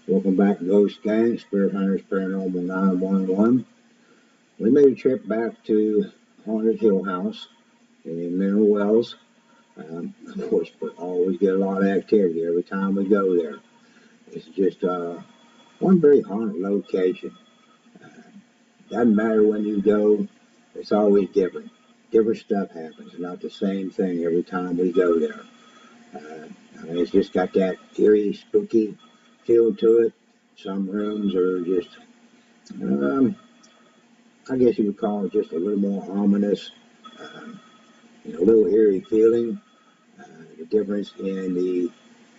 Welcome back to Ghost Gang, Spirit Hunters Paranormal 911. We made a trip back to Haunted Hill House in Mineral Wells. Of course, we always get a lot of activity every time we go there. It's just one very haunted location. Doesn't matter when you go, it's always different. Different stuff happens, not the same thing every time we go there. It's just got that eerie, spooky feel to it. Some rooms are just, I guess you would call it just a little more ominous, a little eerie feeling. The difference in the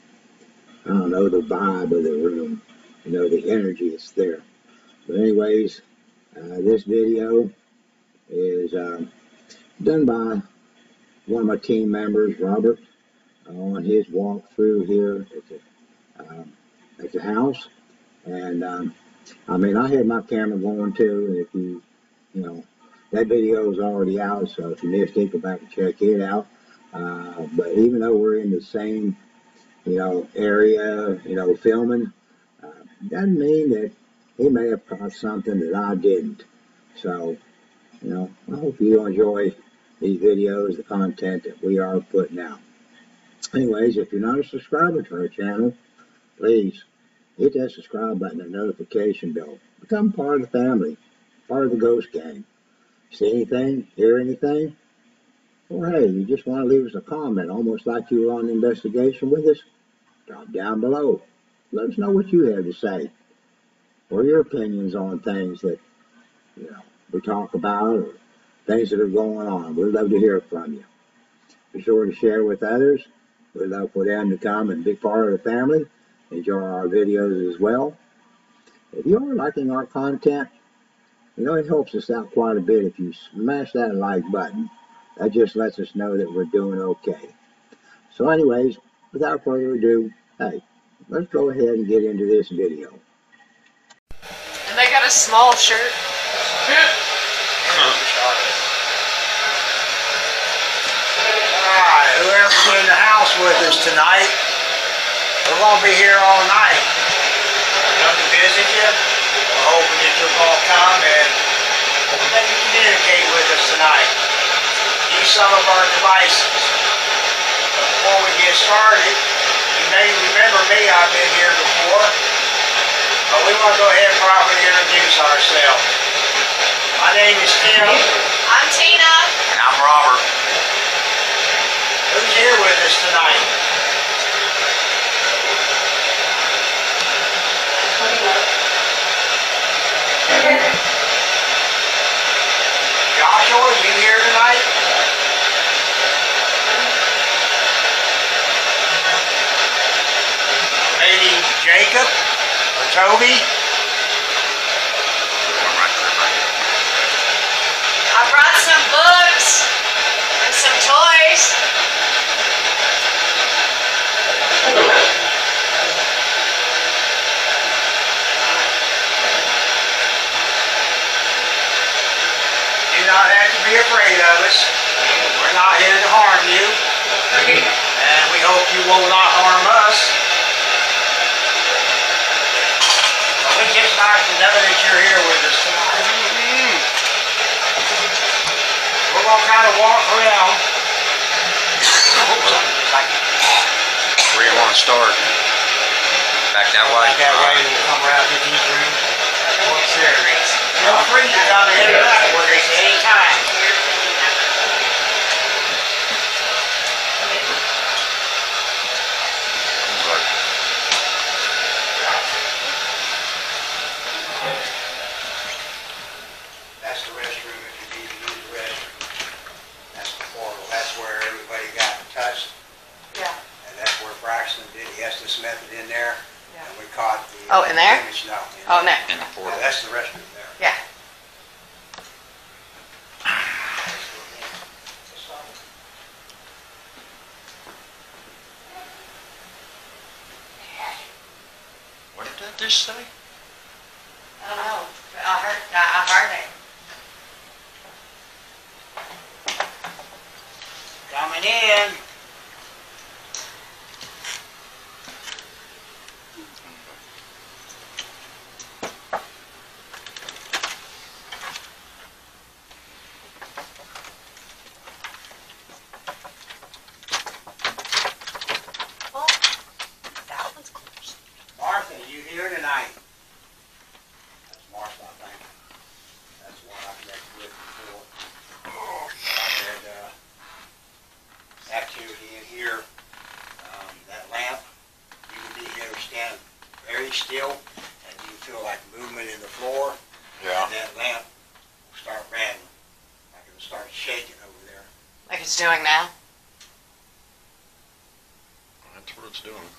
vibe of the room, the energy is there. But anyways, this video is done by one of my team members, Robert, on his walk through here at the house. And I had my camera going too. And if that video is already out, so if you missed it, go back and check it out. But even though we're in the same, area, filming, doesn't mean that he may have caught something that I didn't. So, I hope you enjoy these videos, the content that we are putting out. Anyways, if you're not a subscriber to our channel, please hit that subscribe button and notification bell. Become part of the family, part of the Ghost Gang. See anything, hear anything? Or hey, you just want to leave us a comment, almost like you were on an investigation with us? Drop down below. Let us know what you have to say, or your opinions on things that we talk about, or things that are going on. We'd love to hear from you. Be sure to share with others. We'd love for them to come and be part of the family. Enjoy our videos as well. If you're liking our content, it helps us out quite a bit if you smash that like button. That just lets us know that we're doing okay. So anyways, without further ado, hey, let's go ahead and get into this video. And they got a small shirt. Alright, whoever's in the house with us tonight, we're going to be here all night. Come to visit you. We're hoping that you'll all come and maybe communicate with us tonight. Use some of our devices. Before we get started, you may remember me, I've been here before, but we want to go ahead and properly introduce ourselves. My name is Tim. I'm Tina. And I'm Robert. Who's here with us tonight? Joshua, are you here tonight? Maybe Jacob or Toby? I brought some books and some toys. Do not have to be afraid of us. We're not here to harm you. And we hope you will not harm us. But we just like to know that you're here with us tonight. We're going to kind of walk around. Where you want to start? Back that way? That way we'll come around to these rooms. Feel free to come in and out with us anytime. That's the restroom if you need to use the restroom. That's the portal. That's where everybody got touched. Yeah. And that's where Braxton did the Estes method in there. Yeah. And we caught the Oh, in there? image. No. Oh, no. In the portal. That's the restroom there. Yeah. What did that just say? I don't know. I heard it. Coming in. still, and you feel like movement in the floor, Yeah. and that lamp will start rattling, like it'll start shaking over there. Like it's doing now. That's what it's doing.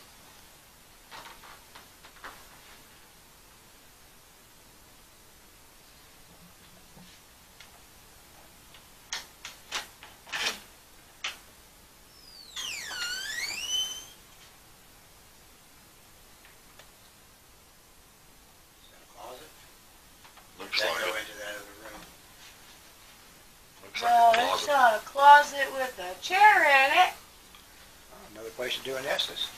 Is that a closet? Looks That like go it. into that other room. Looks No, like a it's closet. not a closet with a chair in it. Oh, another place to do an Estes.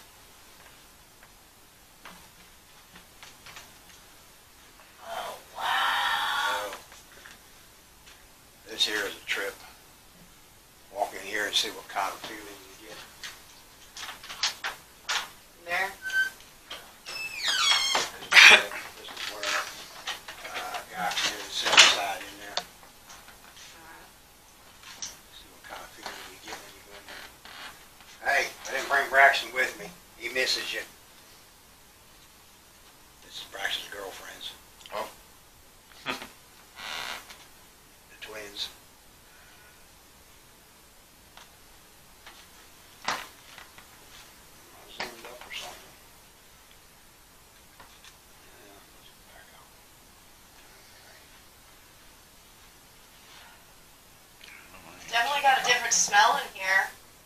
Oh, wow. Oh. This here is a trip. Walk in here and see what kind of feeling you get. There. This is where a guy committed suicide in there. See what kind of feeling you get when you go in there. Hey, I didn't bring Braxton with me. He misses you. This is Braxton's girlfriends. Oh. The twins. Am I zoomed up or something? Yeah, let's back out. Definitely got a different smell in here.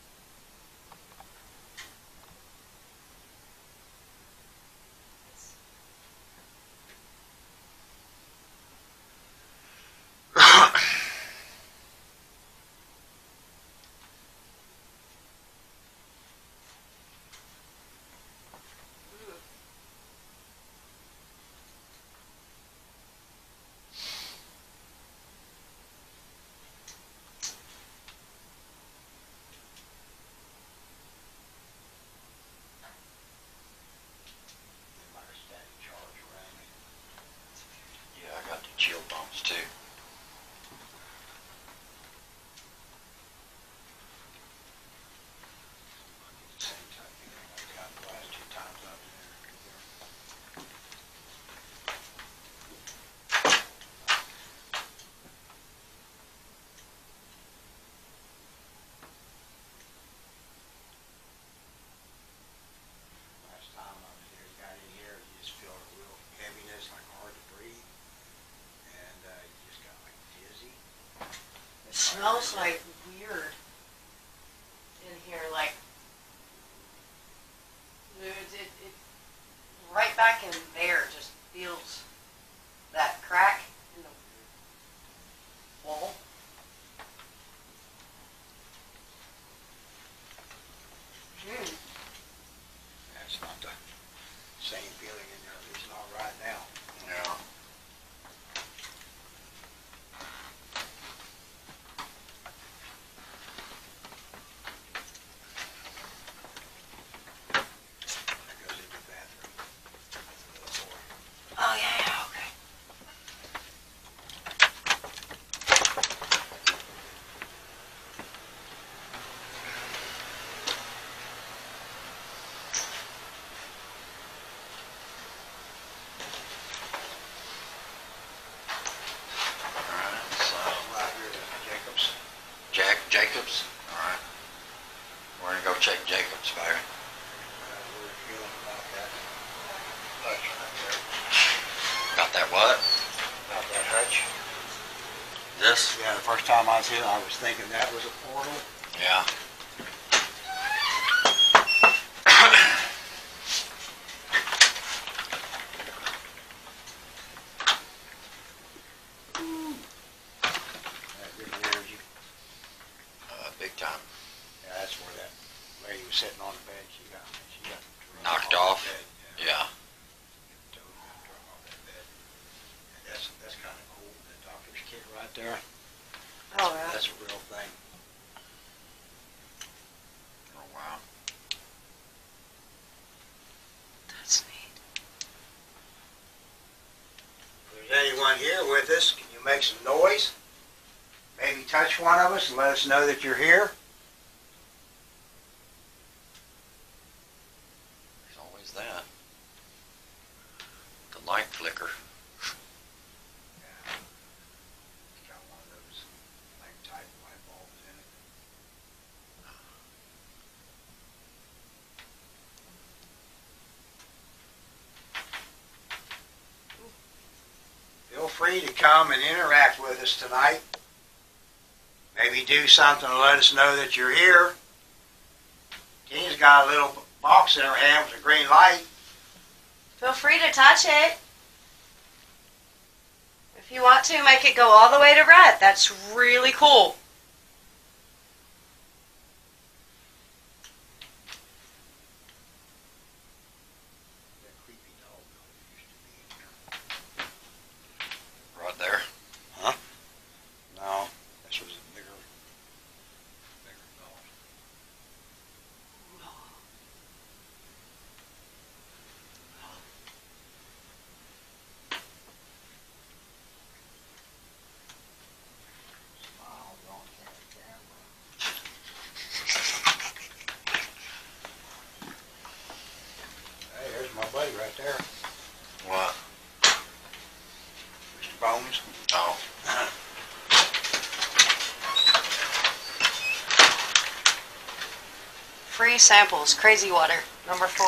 Like a static charge around me. Yeah, I got the chill bumps too. The same type of feeling I got the last two times I've been there. Last time I was here, got in here, you just feel a real heaviness, like hard to breathe, and you just got like dizzy. It smells like weird in here, like it right back in there just feels that crack in the wall. That's not the same feeling in there, at least not right now. Yeah. That goes into the bathroom. That's the little door. Oh yeah, okay. Alright, so Right here to Jacobs. Jacobs. Alright. We're gonna go check Jacobs, Barry. We're feeling about that hutch right there. Got that what? About that hutch. This? Yeah, the first time I was here, I was thinking that was a portal. Yeah. That different energy. Big time. Yeah, that's where that lady was sitting on the bed. She got thrown Knocked the off? bed. Yeah. Totally got thrown off that bed. And that's kind of cool. That doctor's kit right there. Oh yeah. That's a real thing. Oh, wow. That's neat. If there's anyone here with us, can you make some noise? Maybe touch one of us and let us know that you're here. There's always that. free to come and interact with us tonight. Maybe do something to let us know that you're here. Tina's got a little box in her hand with a green light. Feel free to touch it. If you want to, make it go all the way to red. That's really cool. Right there. No, this was a bigger dog. Smile, don't catch the camera. Hey, there's my buddy right there, What? Mr. Bones. Oh. Free samples, Crazy Water, number 4.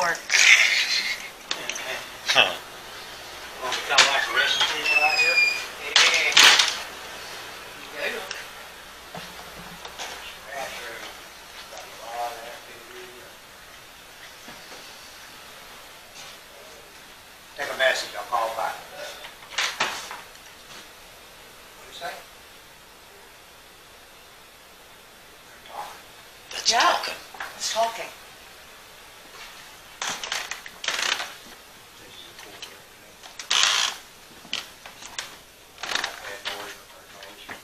Huh. Want to become like the rest of the people out here? Bathroom. Got a lot of activity. Take a message, I'll call back. What do you say? They're talking. That's Yeah. talking. It's talking. This is a cool area. I've had noise with our nose.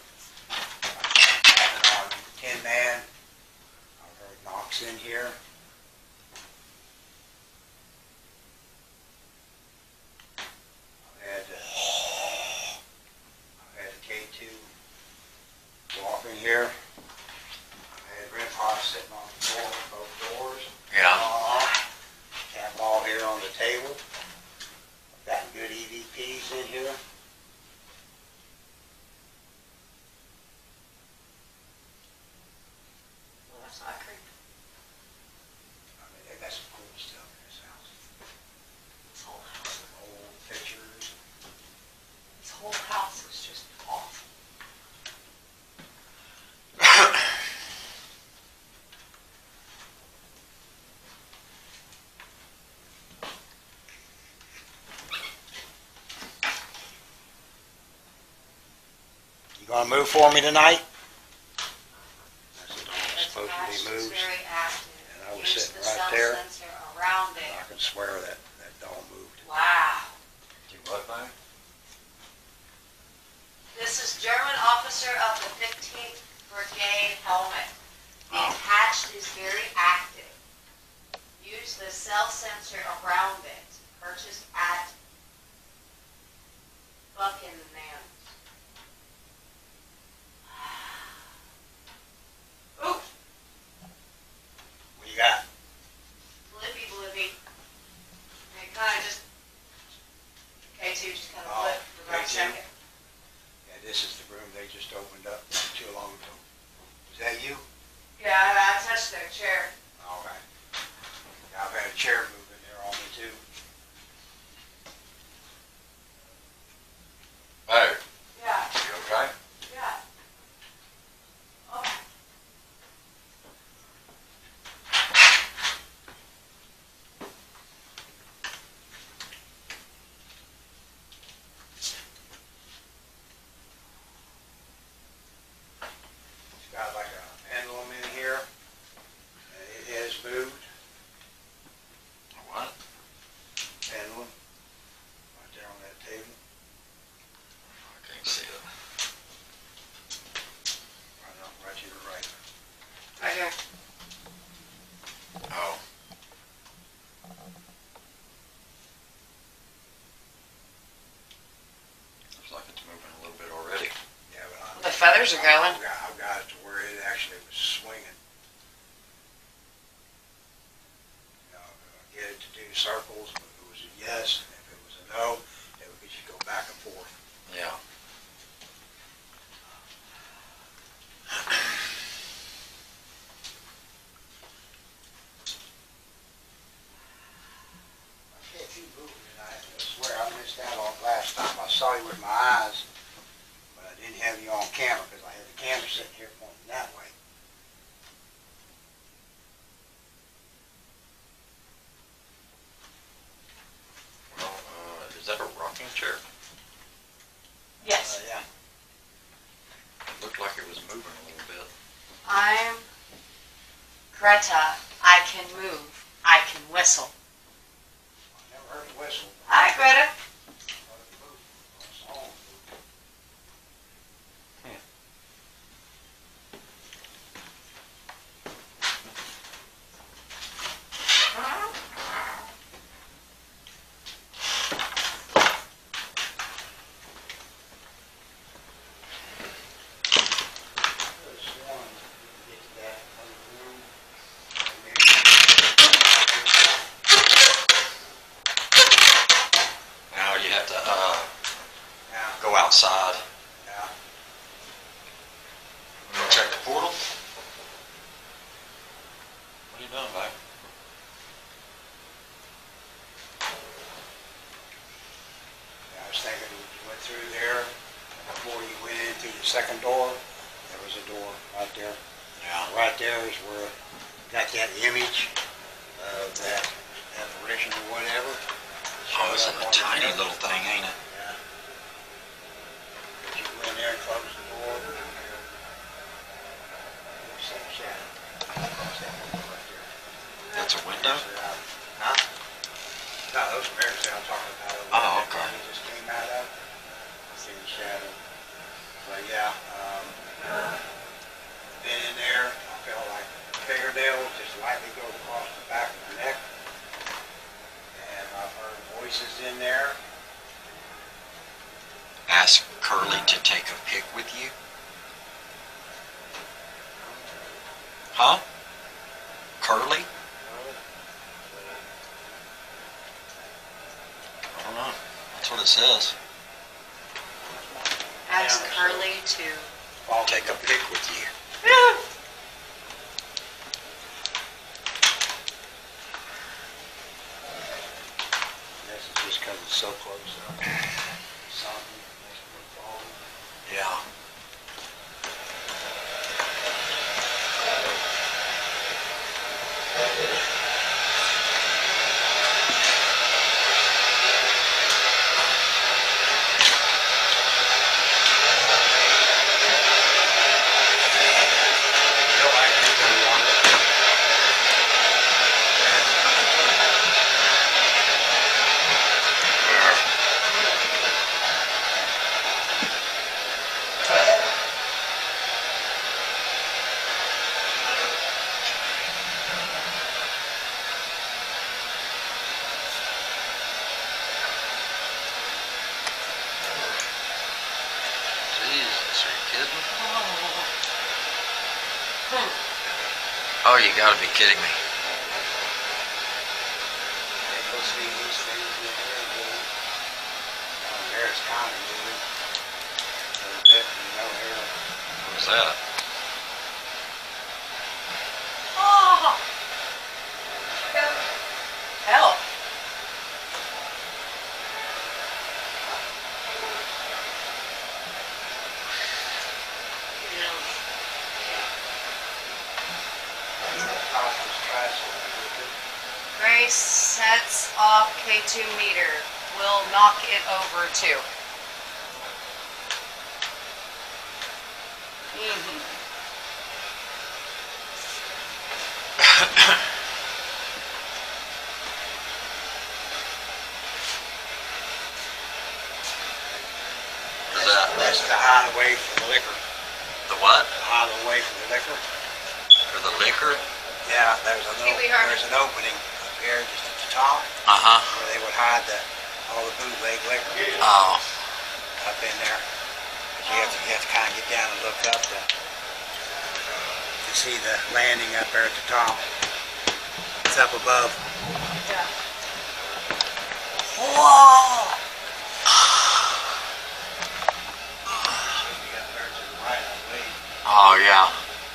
On Tin Man, I've heard knocks in here. I've had the K2 walk in here. I've had Grandpa sitting on the floor with both doors. Yeah. Tap ball here on the table. I've got good EVPs in here. Well, that's not creepy. I mean, they got some cool stuff in this house. This whole house. Some old pictures. This whole house is just awful. You gonna move for me tonight? That's the dog It's supposed to attached, be it's moved. very active. And I was Use sitting the right cell there. sensor around I it. can swear that dog moved. Wow. You what, man? This is German officer of the 15th Brigade helmet. The Oh. attached is very active. Use the cell sensor around it. Purchased at Buckingham. Ooh, What you got? blippy blippy. And it kind of just, K2 just kind of Oh, blipped for about a K2. second. Yeah, this is the room they just opened up not too long ago. Is that you? Yeah, I touched their chair. All right. Yeah, I've had a chair move in there on me too. Hey, Yeah, you okay? yeah. Oh. It's got like a pendulum in here. And it has moved. What? Pendulum. Right there on that table. I can't see it. Right to your right. Right here. Oh. Looks like it's moving a little bit already. Yeah, but The feathers are going. I've got it to where it actually was swinging. You know, get it to do circles. If it was a yes, and if it was a no, it would just go back and forth. Yeah. I can't keep moving tonight. I swear I missed out on last time I saw you with my eyes. have you on camera because I had the camera sitting here pointing that way. Well, is that a rocking chair? Yes. Yeah. It looked like it was moving a little bit. I'm Greta. I can move. I can whistle. I never heard the whistle. Hi, Greta. Now you have to go outside. Yeah. You want to check the portal? What are you doing, babe? I was thinking you went through there before you went in through the second door. There was a door right there. Yeah. Right there is where got that image of that apparition or whatever. Oh, it's in Showed a up on the tiny mirror. little thing, ain't it? Yeah. You go in there and close the door. There's that shadow. Across that door right there. That's a window? Huh? No, those are mirrors that I'm talking about. Over Oh, there okay. that we just came out of. I see the shadow. But yeah, been in there. I felt like fingernails just lightly go across the back of the neck. And I've heard voices in there. Ask Curly to take a pic with you. Huh? Curly? I don't know. That's what it says. Ask Curly to. Take a pic with you. This is just because it's so close up. Something makes me fall. Yeah. Feel like it's gonna want it. Jesus, are you kidding? Oh, you gotta be kidding me. You'll see these things in here moving. There's kind of moving. A little bit, and no hair. What was that? Oh! Help. Cautious tricycle with it. Grace sets off K2 meter. We'll knock it over too. What is that? That's the hideaway for the liquor. The what? The hideaway for the liquor. For the liquor? Yeah, there's Pee-wee Herman. there's an opening up here just at the top Uh-huh. where they would hide all the bootleg liquor Oh. up in there. But you have to kind of get down and look up to see the landing up there at the top. It's up above. Yeah. Whoa! Be up there to the right, I believe. Oh, yeah.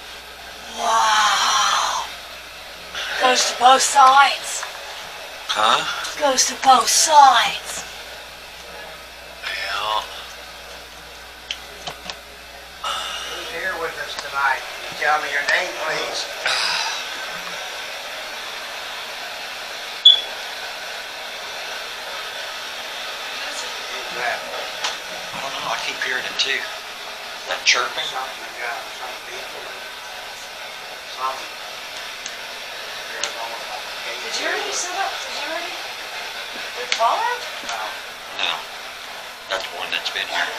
Wow. Goes to both sides. Huh? Goes to both sides. Yeah. tonight. Can you tell me your name, please? Who's that? I don't know, I keep hearing it too. That chirping? Something, yeah, some people. Something. There's almost like a cage. Did you already set up? Did you already? With Paula? No. No. That's the one that's been here.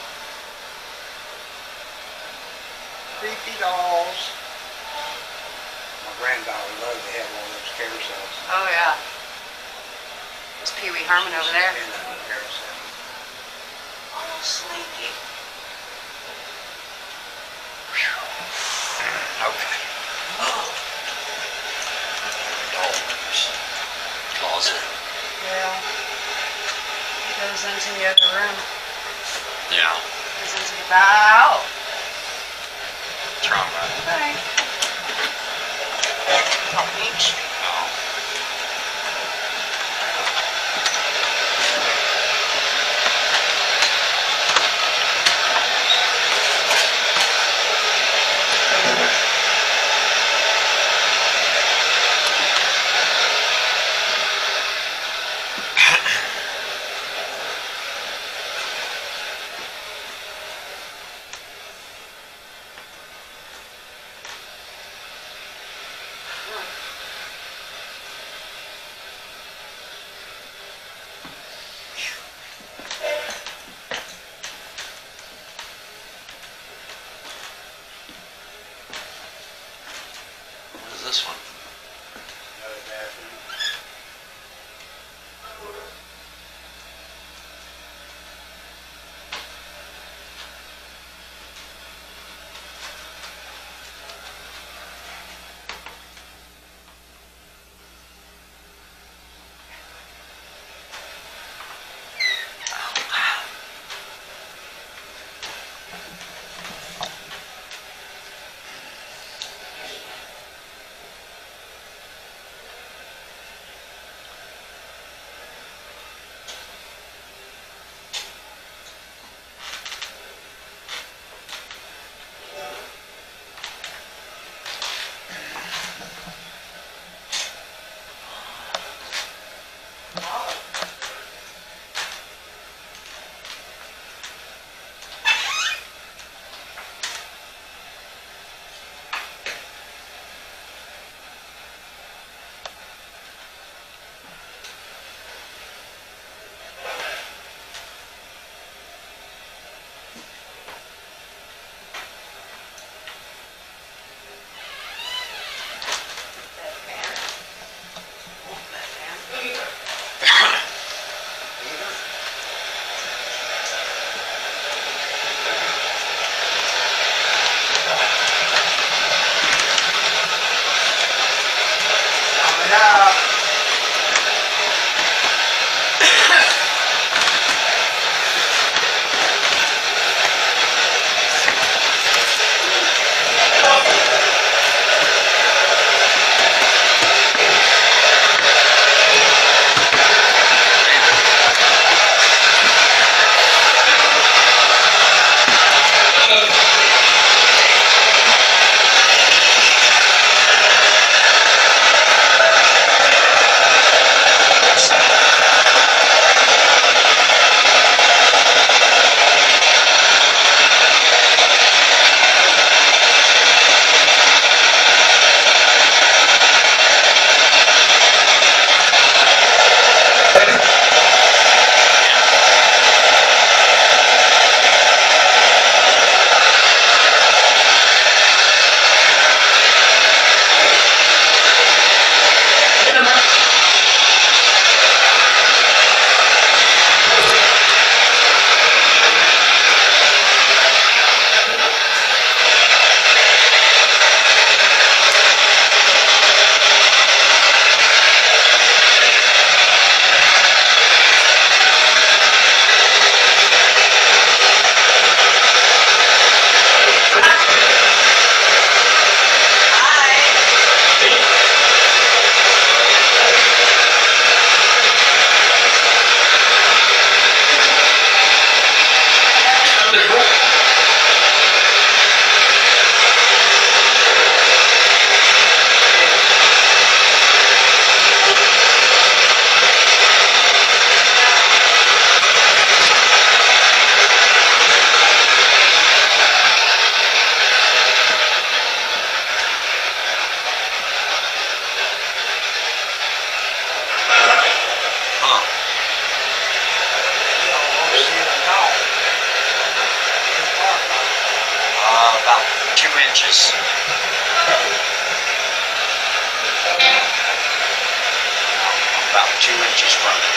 Creepy dolls. My granddaughter loved to have one of those carousels. Oh yeah. There's Pee Wee Herman over there. In that carousel. Oh, Slinky. Okay. Doll's closet. Yeah. He goes into the other room. Yeah. Goes into the bow. What's wrong with it? Hey. Oh, Peach. Oh. inches. About 2 inches from it.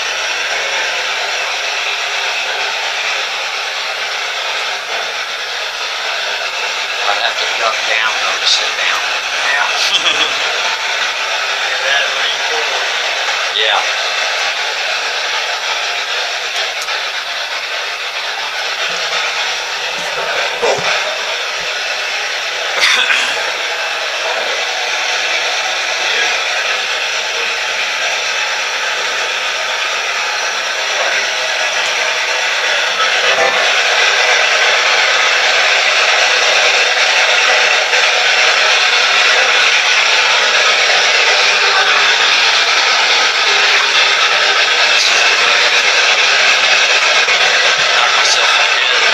I'd have to duck down though to sit down. Yeah. Get that lean forward. Yeah. Knock myself on the head.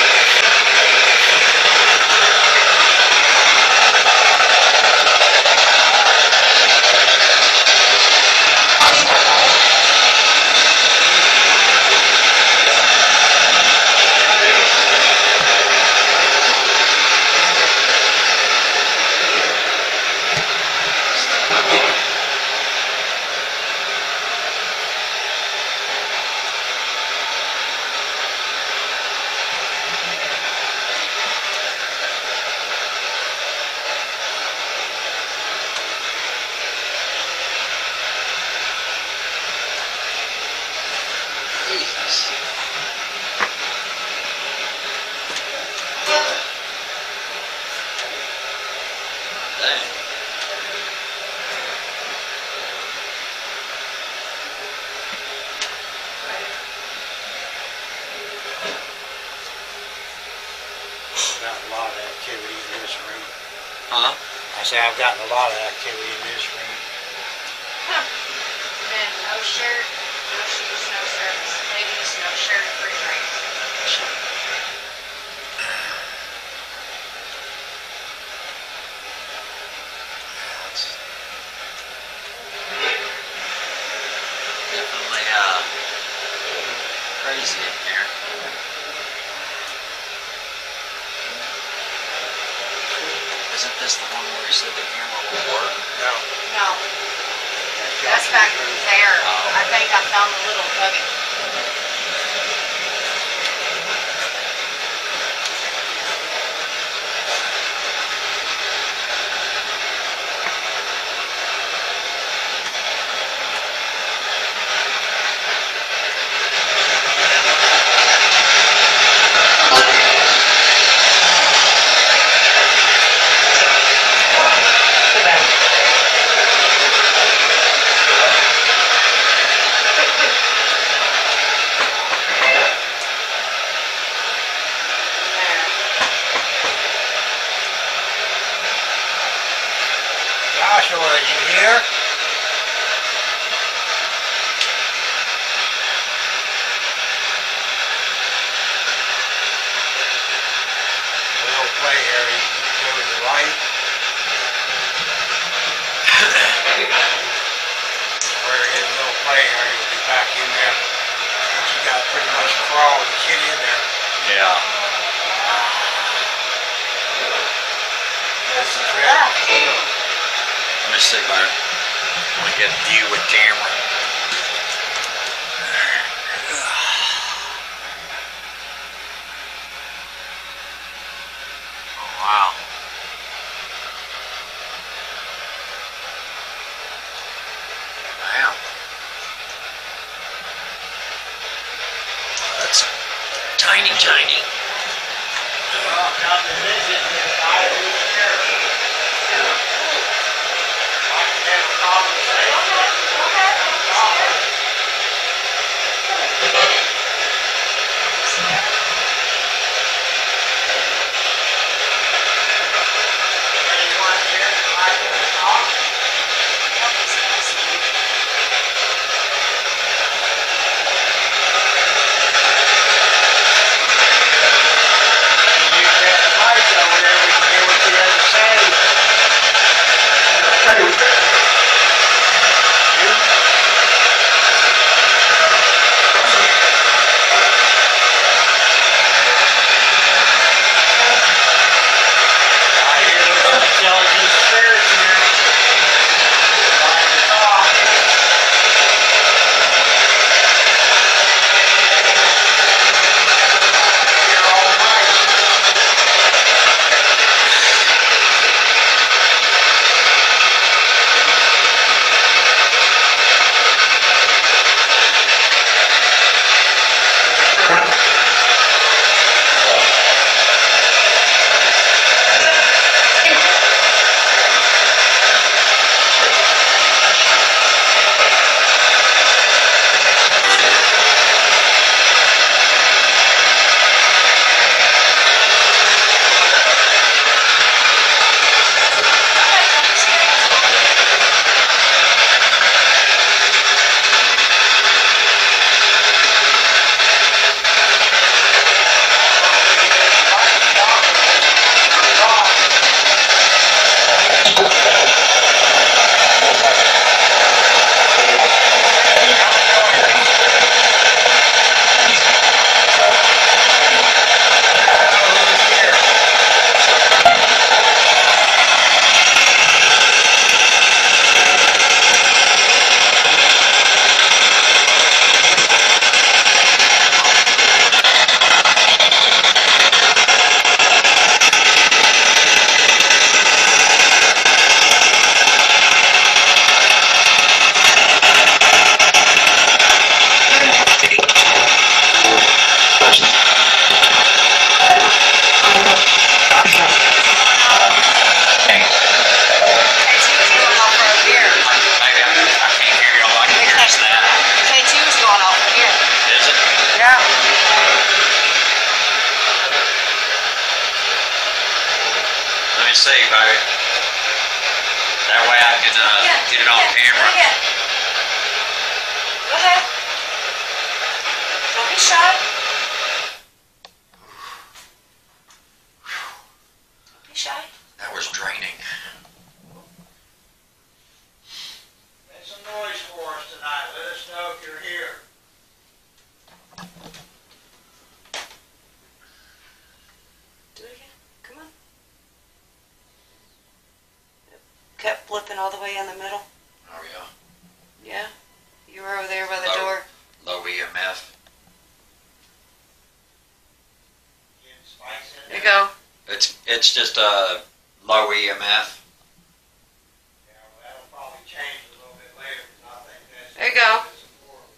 Jesus. Dang. Got a lot of activity in this room. Huh? I say I've gotten a lot of activity in this room. And no shirt, no shoes, no service. Ladies, no shirt, free drinks. Definitely crazy in here. Isn't this the one where you said the camera will work? No. No, that's back there. Oh. I think I found the little nugget. Joshua, are you here? A little play here. He can go to the right. Where his little play here, he'll be back in there. You got pretty much crawl to get in there. Yeah. That's the trip. Let me see if I want to get a view with camera. Oh, wow. Wow. That's tiny, tiny. Well, come to visit this guy who's here. I can have a conversation. Anyone here that like to talk? Use that mic over there, we can hear what you have to say. see, baby. That way I can get it on camera. Go ahead. Don't be shy. Don't be shy. That was draining. Make some noise for us tonight. Let us know if you're here. Do it again. Come on. Kept flipping all the way in the middle. Oh yeah. Yeah. You were over there by the Low. door. Low EMF. Getting spice in There you there. go. It's just a low EMF. Yeah, well, that'll probably change a little bit later, because I think that's. There you go. that's important.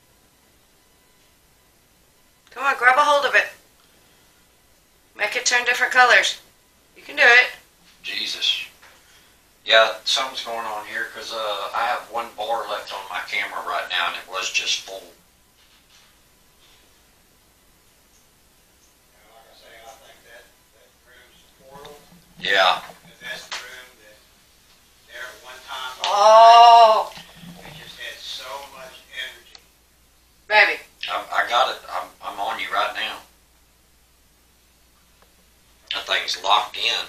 Come on, grab a hold of it. Make it turn different colors. You can do it. Jesus. Yeah, something's going on here because I have one bar left on my camera right now and it was just full. And like I say, I think that room's the portal, Yeah. because that's the room that there at one time. Oh, It just had so much energy. baby. I got it. I'm on you right now. That thing's locked in.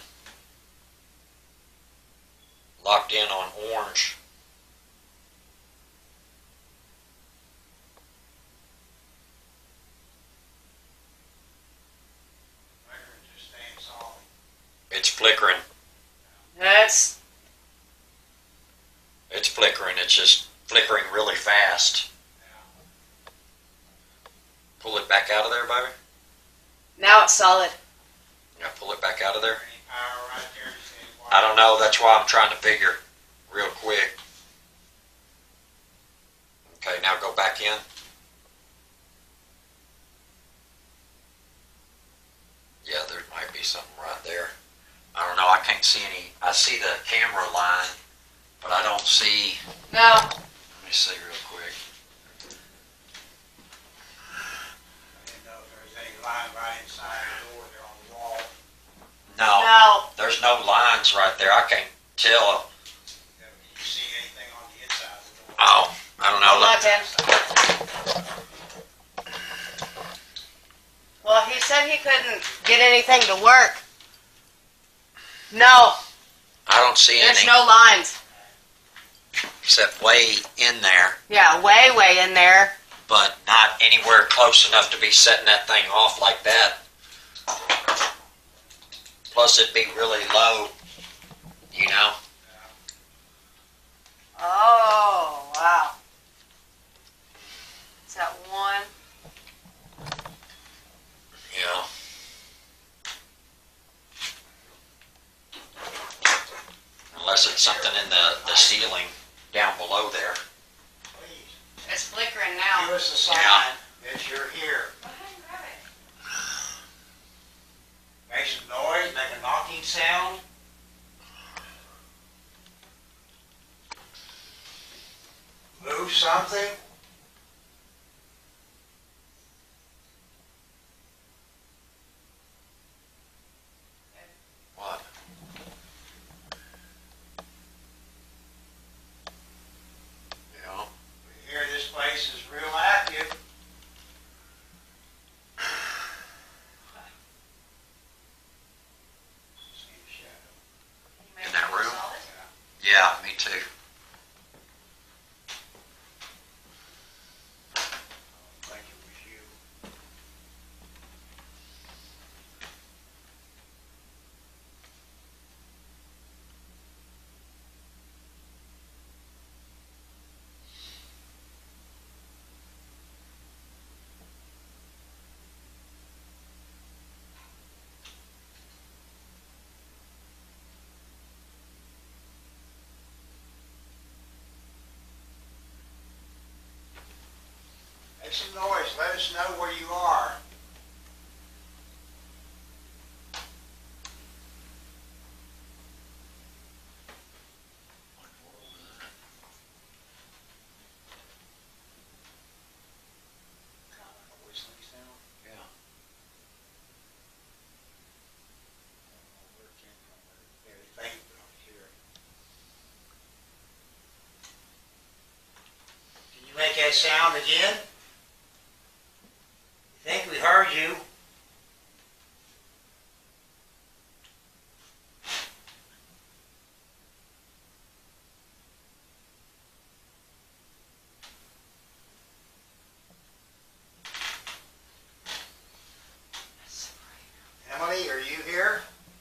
Locked in on orange. Record just staying solid. It's flickering. That's It's flickering. It's just flickering really fast. Yeah. Pull it back out of there, baby. now it's solid. Yeah, pull it back out of there. Any power right there, just staying quiet. I don't know. That's why I'm trying to figure real quick. Okay, now go back in. Yeah, there might be something right there. I don't know. I can't see any. I see the camera line, but I don't see. No. Let me see real quick. I didn't know if there was any line right inside the door there on the wall. No, No. there's no lines right there. I can't tell. Can you see anything on the inside of the door? Oh, I don't know. Not then. Well, he said he couldn't get anything to work. No, I don't see there's any no lines. except way in there, Yeah, way in there. but not anywhere close enough to be setting that thing off like that. Plus, it'd be really low, you know. Oh, wow. Is that one? Yeah. Unless it's something in the ceiling down below there. Please, It's flickering give now. us a sign Yeah. that you're here. Go ahead and grab it. Make some noise, make a knocking sound. Move something. What? Yeah. We hear this place is real active. See the shadow. You make In that it room? solid? Yeah, me too. I think it was you. Make some noise. Let us know where you are. A whistling sound? Yeah. I don't know where it came from, but sound again? Think we heard you? Emily, are you here?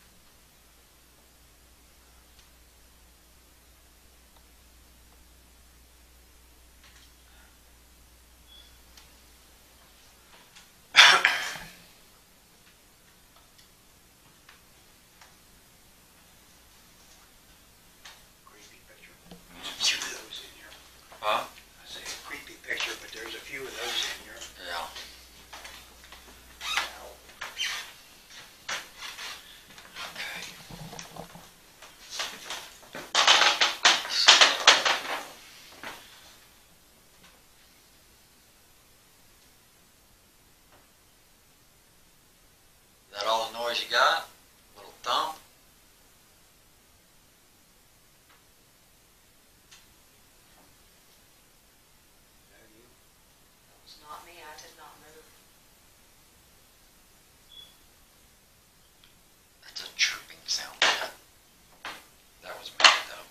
Creepy picture. There's a few of those in here. Huh? I say a creepy picture, but there's a few of those in here. Yeah. That all the noise you got? Little thump? That was not me, I did not move. That's a chirping sound. That was me though.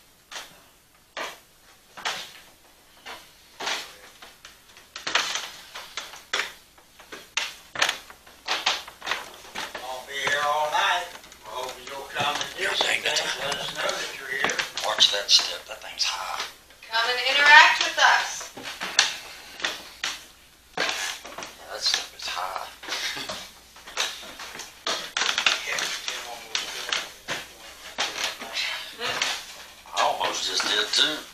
I'll be here all night. I hope you'll come and do Yeah, some dang it. things. Let us know that you're here. Watch that step. That thing's high. Come and interact with us. Yeah, that step is high. Yeah, Jim almost did it. I almost just did too.